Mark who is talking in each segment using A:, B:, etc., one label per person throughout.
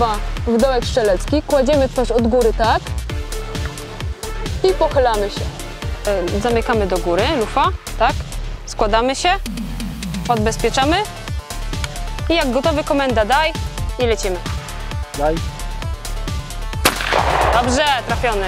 A: głowa w dołek strzelecki, kładziemy twarz od góry tak i pochylamy się. Zamykamy do góry, lufa, tak, składamy się, odbezpieczamy i jak gotowy komenda daj i lecimy.
B: Daj.
A: Dobrze, trafiony.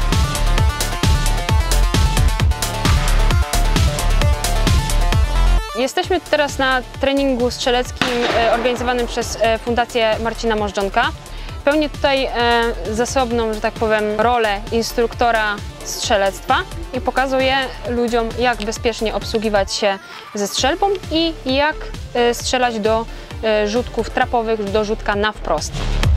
A: Jesteśmy teraz na treningu strzeleckim organizowanym przez Fundację Marcina Możdżonka. Pełnię tutaj zasobną, że tak powiem, rolę instruktora strzelectwa i pokazuję ludziom, jak bezpiecznie obsługiwać się ze strzelbą i jak strzelać do rzutków trapowych, do rzutka na wprost.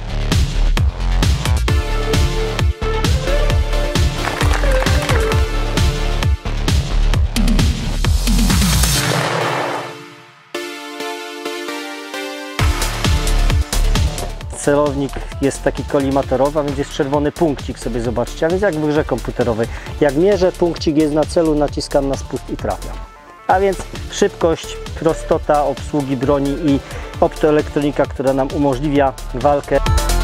B: Celownik jest taki kolimatorowy, a więc jest czerwony punkcik, sobie zobaczcie, a więc jak w grze komputerowej. Jak mierzę, punkcik jest na celu, naciskam na spust i trafiam. A więc szybkość, prostota obsługi broni i optoelektronika, która nam umożliwia walkę.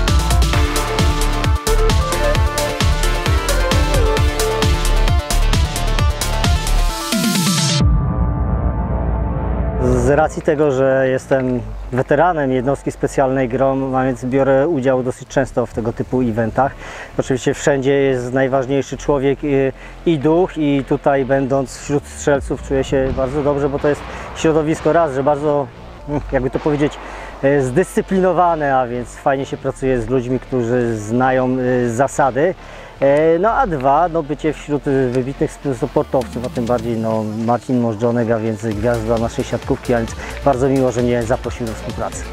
B: Z racji tego, że jestem weteranem jednostki specjalnej GROM, a więc biorę udział dosyć często w tego typu eventach. Oczywiście wszędzie jest najważniejszy człowiek i duch, i tutaj będąc wśród strzelców czuję się bardzo dobrze, bo to jest środowisko raz, że bardzo, jakby to powiedzieć, zdyscyplinowane, a więc fajnie się pracuje z ludźmi, którzy znają zasady. No a dwa, no bycie wśród wybitnych sportowców, a tym bardziej no Marcin Możdżonek, a więc gwiazda naszej siatkówki, a więc bardzo miło, że mnie zaprosił do współpracy.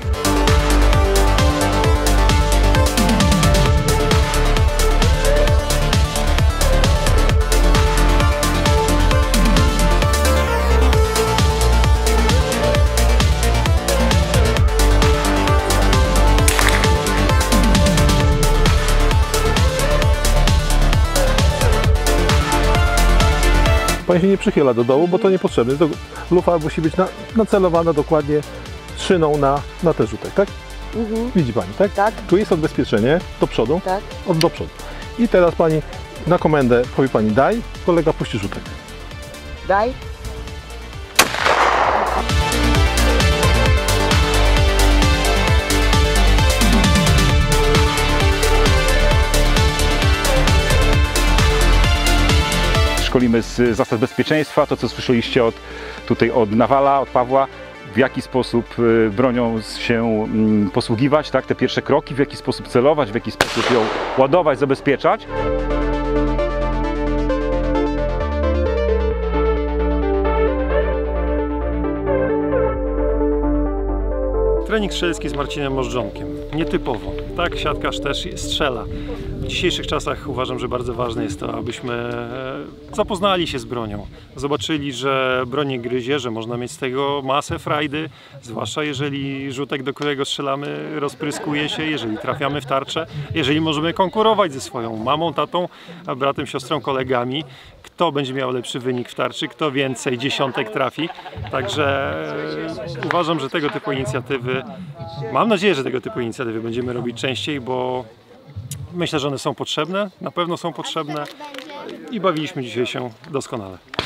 C: Pani się nie przychyla do dołu, bo to niepotrzebne. Lufa musi być nacelowana dokładnie szyną na ten rzutek, tak? Widzi Pani, tak?
A: Tak.
C: Tu jest odbezpieczenie do przodu,
A: Tak.
C: do przodu. I teraz Pani na komendę powie Pani daj, kolega puści rzutek.
A: Daj.
D: Szkolimy z zasad bezpieczeństwa, to co słyszeliście od Nawala, od Pawła, w jaki sposób bronią się posługiwać, tak? Te pierwsze kroki, w jaki sposób celować, w jaki sposób ją ładować, zabezpieczać.
E: Trening strzelecki z Marcinem Możdżonkiem. Nietypowo. Tak, siatkarz też strzela. W dzisiejszych czasach uważam, że bardzo ważne jest to, abyśmy zapoznali się z bronią. Zobaczyli, że broń nie gryzie, że można mieć z tego masę frajdy, zwłaszcza jeżeli rzutek, do którego strzelamy, rozpryskuje się, jeżeli trafiamy w tarczę, jeżeli możemy konkurować ze swoją mamą, tatą, bratem, siostrą, kolegami. Kto będzie miał lepszy wynik w tarczy, kto więcej dziesiątek trafi. Także uważam, że tego typu inicjatywy, mam nadzieję, że tego typu inicjatywy będziemy robić częściej, bo myślę, że one są potrzebne, na pewno są potrzebne i bawiliśmy dzisiaj się doskonale.